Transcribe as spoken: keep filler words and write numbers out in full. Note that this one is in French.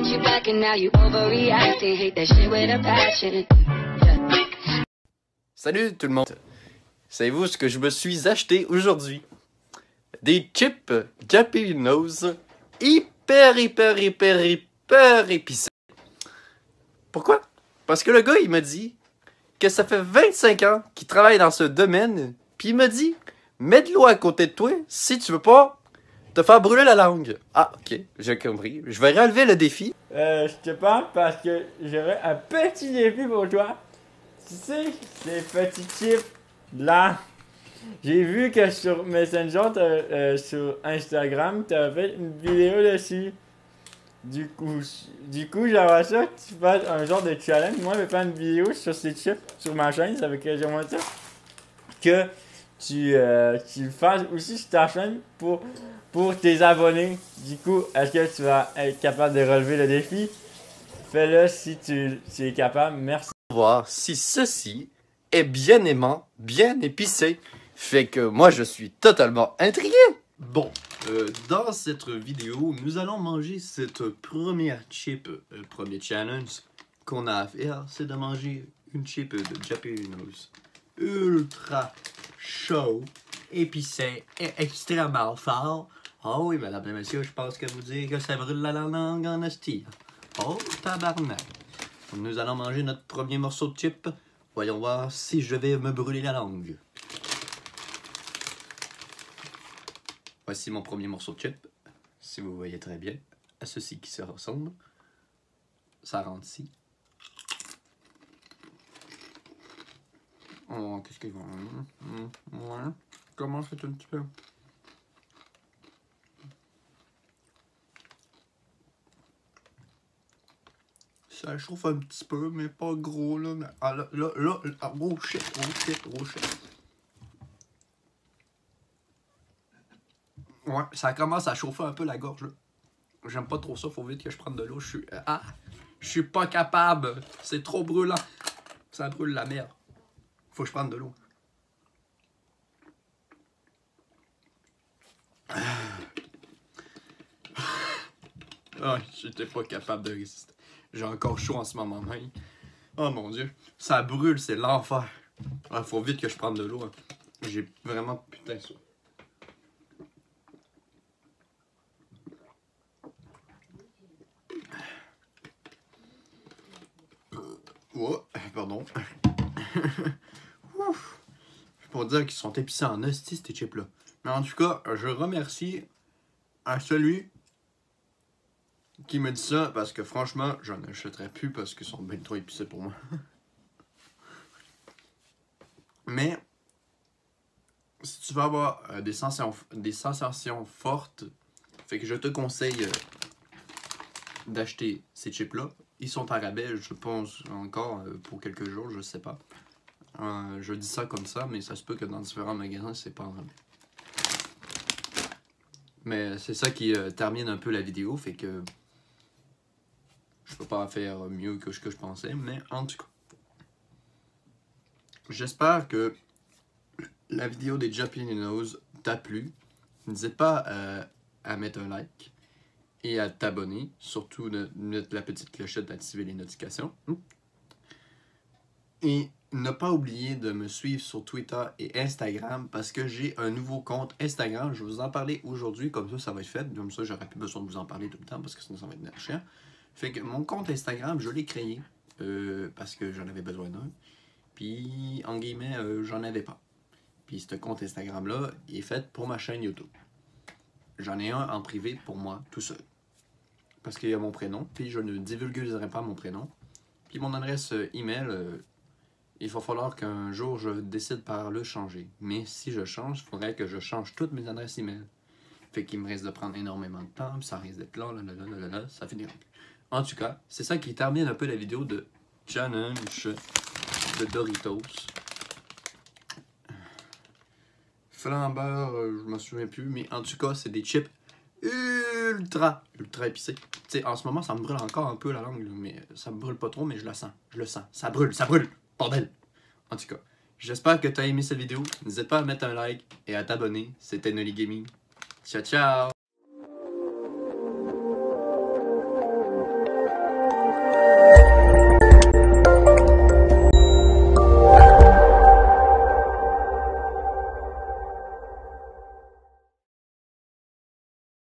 want you back and now you overreacting. Hate that shit with a passion. Yeah. Salut tout le monde! Savez-vous ce que je me suis acheté aujourd'hui? Des chips Jalapenos hyper, hyper, hyper, hyper épicés. Pourquoi? Parce que le gars, il m'a dit que ça fait vingt-cinq ans qu'il travaille dans ce domaine, puis il m'a dit, mets de l'eau à côté de toi si tu veux pas te faire brûler la langue. Ah, ok, j'ai compris. Je vais relever le défi. Euh, je te parle parce que j'aurais un petit défi pour toi. Tu sais, ces petits chips là, j'ai vu que sur Messenger, euh, sur Instagram, tu as fait une vidéo dessus. Du coup, du coup, j'aimerais ça que tu fasses un genre de challenge. Moi, je vais faire une vidéo sur ces chips sur ma chaîne, ça fait que j'aimerais ça que tu, euh, tu le fasses aussi sur ta chaîne pour, pour tes abonnés. Du coup, est-ce que tu vas être capable de relever le défi? Fais-le si tu, tu es capable. Merci. Voir si ceci est bien aimant, bien épicé. Fait que moi, je suis totalement intrigué. Bon, euh, dans cette vidéo, nous allons manger cette première chip, euh, premier challenge qu'on a à faire, c'est de manger une chip de Jalapenos ultra chaud, épicé et extrêmement fort. Oh oui, mesdames et messieurs, je pense que vous dire que ça brûle la langue en hostie. Oh, tabarnak. Nous allons manger notre premier morceau de chip. Voyons voir si je vais me brûler la langue. Voici mon premier morceau de chip. Si vous voyez très bien. À ceci qui se ressemble. Ça rentre ici. Oh, qu'est-ce qu'ils vont... Ouais. Comment c'est un petit peu... Ça chauffe un petit peu, mais pas gros, là. Mais, ah, là, là, là, là, oh shit, oh shit, oh shit. Ouais, ça commence à chauffer un peu la gorge, là. J'aime pas trop ça, faut vite que je prenne de l'eau. Je suis... Ah! Je suis pas capable. C'est trop brûlant. Ça brûle la merde. Faut que je prenne de l'eau. Ah, j'étais pas capable de résister. J'ai encore chaud en ce moment même. Oh mon dieu. Ça brûle, c'est l'enfer. Ah, faut vite que je prenne de l'eau. Hein. J'ai vraiment putain ça. Oh, pardon. Ouf. Pour dire qu'ils sont épicés en hostie, ces chips-là. Mais en tout cas, je remercie à celui qui me dit ça, parce que franchement, j'en achèterais plus parce qu'ils sont bien trop épicés pour moi. Mais, si tu veux avoir euh, des, sensations, des sensations fortes, fait que je te conseille euh, d'acheter ces chips-là. Ils sont à rabais, je pense, encore euh, pour quelques jours, je sais pas. Euh, je dis ça comme ça, mais ça se peut que dans différents magasins, c'est pas en rabais. Mais c'est ça qui euh, termine un peu la vidéo, fait que je peux pas faire mieux que ce que je pensais, mais en tout cas. J'espère que la vidéo des Jalapenos t'a plu. N'hésite pas euh, à mettre un like et à t'abonner. Surtout de mettre la petite clochette d'activer les notifications. Et ne pas oublier de me suivre sur Twitter et Instagram parce que j'ai un nouveau compte Instagram. Je vais vous en parler aujourd'hui, comme ça, ça va être fait. Comme ça, j'aurai plus besoin de vous en parler tout le temps parce que sinon, ça va être chiant. Fait que mon compte Instagram, je l'ai créé euh, parce que j'en avais besoin d'un. Puis, en guillemets, euh, j'en avais pas. Puis, ce compte Instagram-là, il est fait pour ma chaîne YouTube. J'en ai un en privé pour moi, tout seul. Parce qu'il y a mon prénom, puis je ne divulguerai pas mon prénom. Puis, mon adresse email, euh, il va falloir qu'un jour, je décide par le changer. Mais si je change, il faudrait que je change toutes mes adresses email. Fait qu'il me risque de prendre énormément de temps, puis ça risque d'être là, là, là, là, là, là, ça finira plus. En tout cas, c'est ça qui termine un peu la vidéo de challenge de Doritos. Flambeur, euh, je me souviens plus, mais en tout cas, c'est des chips ultra, ultra épicés. Tu sais, en ce moment, ça me brûle encore un peu la langue, mais ça me brûle pas trop, mais je le sens. Je le sens. Ça brûle, ça brûle. Bordel. En tout cas, j'espère que tu as aimé cette vidéo. N'hésite pas à mettre un like et à t'abonner. C'était Noli Gaming. Ciao, ciao.